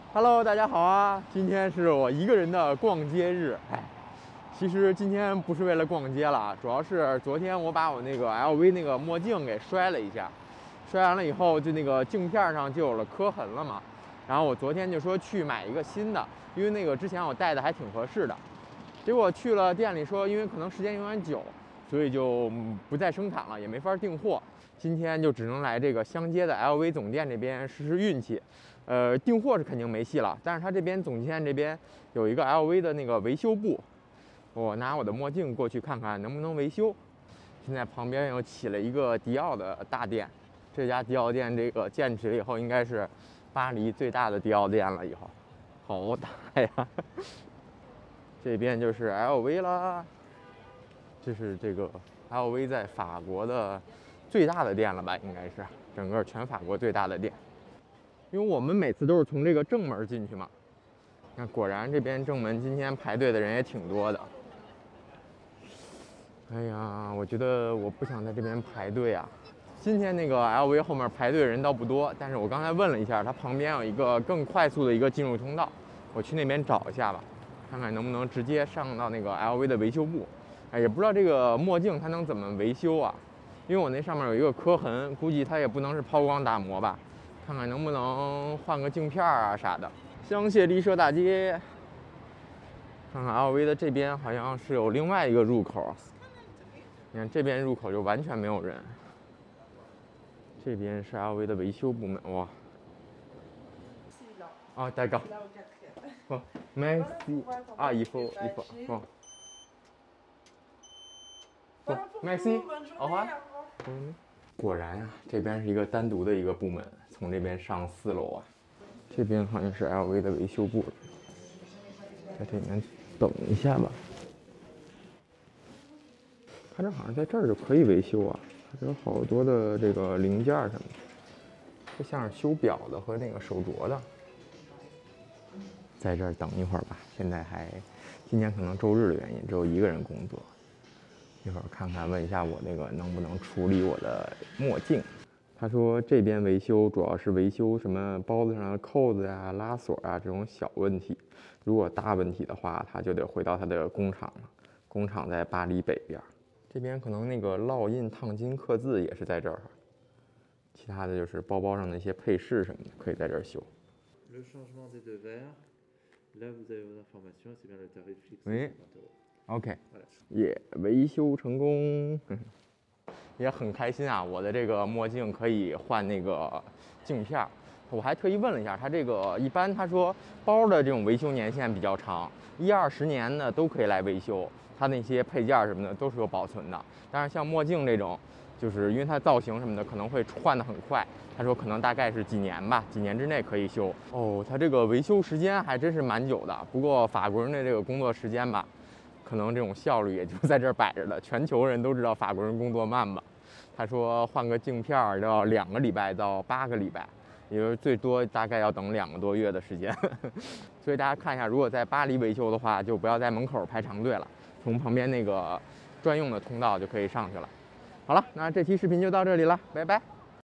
Hello，大家好啊！今天是我一个人的逛街日。其实今天不是为了逛街了，主要是昨天我把我那个 LV 那个墨镜给摔了一下，摔完了以后就那个镜片上就有了磕痕了嘛。然后我昨天就说去买一个新的，因为那个之前我戴的还挺合适的。结果去了店里说，因为可能时间有点久，所以就不再生产了，也没法订货。今天就只能来这个相街的 LV 总店这边试试运气。订货是肯定没戏了，但是他这边总店这边有一个 LV 的那个维修部，我拿我的墨镜过去看看能不能维修。现在旁边又起了一个迪奥的大店，这家迪奥店这个建起了以后，应该是巴黎最大的迪奥店了。以后好大呀！这边就是 LV 啦，这是这个 LV 在法国的最大的店了吧？应该是整个全法国最大的店。因为我们每次都是从这个正门进去嘛，那果然这边正门今天排队的人也挺多的。哎呀，我觉得我不想在这边排队啊。今天那个 LV 后面排队的人倒不多，但是我刚才问了一下，它旁边有一个更快速的一个进入通道，我去那边找一下吧，看看能不能直接上到那个 LV 的维修部。哎，也不知道这个墨镜它能怎么维修啊，因为我那上面有一个磕痕，估计它也不能是抛光打磨吧。看看能不能换个镜片啊啥的。香榭丽舍大街，看看 LV 的这边好像是有另外一个入口，你看这边入口就完全没有人。这边是 LV 的维修部门，哇！啊，大哥，好，merci 啊，il faut，好，好，merci，好啊。果然啊，这边是一个单独的一个部门，从这边上4楼啊。这边好像是 LV 的维修部，在这里面等一下吧。它这好像在这儿就可以维修啊，它有好多的这个零件什么的，这像是修表的和那个手镯的。在这儿等一会儿吧，现在今天可能周日的原因，只有一个人工作。一会儿看看问一下我那个能不能处理我的墨镜。他说这边维修主要是维修什么包子上的扣子呀、拉锁啊这种小问题，如果大问题的话，他就得回到他的工厂了。工厂在巴黎北边，这边可能那个烙印、烫金、刻字也是在这儿。其他的就是包包上的一些配饰什么的，可以在这儿修。 Le changement des deux verres. Là, vous avez vos informations, c'est bien le tarif fixe. Oui. OK， 也维修成功，也很开心啊！我的这个墨镜可以换那个镜片，我还特意问了一下，他这个一般他说包的这种维修年限比较长，10-20年的都可以来维修，它那些配件什么的都是有保存的。但是像墨镜这种，就是因为它造型什么的可能会换得很快，他说可能大概是几年吧，几年之内可以修。哦，他这个维修时间还真是蛮久的，不过法国人的这个工作时间吧。可能这种效率也就在这儿摆着了。全球人都知道法国人工作慢吧？他说换个镜片要2个礼拜到8个礼拜，也就是最多大概要等2个多月的时间。所以大家看一下，如果在巴黎维修的话，就不要在门口排长队了，从旁边那个专用的通道就可以上去了。好了，那这期视频就到这里了，拜拜。